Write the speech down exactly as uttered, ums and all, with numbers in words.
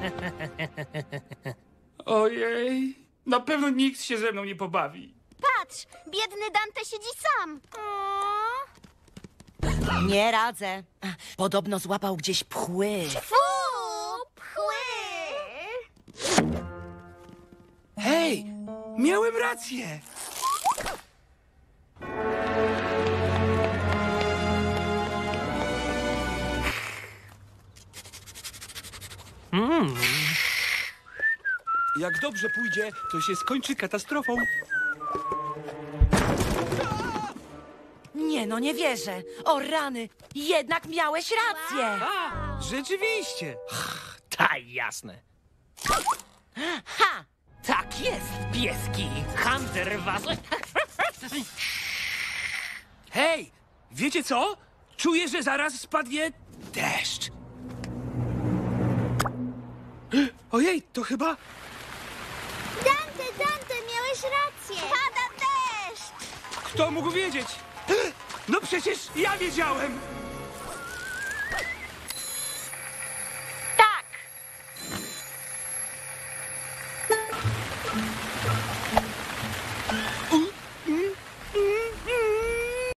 Ojej, na pewno nikt się ze mną nie pobawi. Patrz, biedny Dante siedzi sam. Nie radzę. Podobno złapał gdzieś pchły. Fu, pchły. Hej, miałem rację. Jak dobrze pójdzie, to się skończy katastrofą. Nie no, nie wierzę. O rany, jednak miałeś rację. A, rzeczywiście. Tak, jasne. Ha! Tak jest, pieski. Hunter was... Hej, wiecie co? Czuję, że zaraz spadnie deszcz. Ojej, to chyba... Dante, Dante, miałeś rację. Pada deszcz. Kto mógł wiedzieć? No przecież ja wiedziałem. Tak!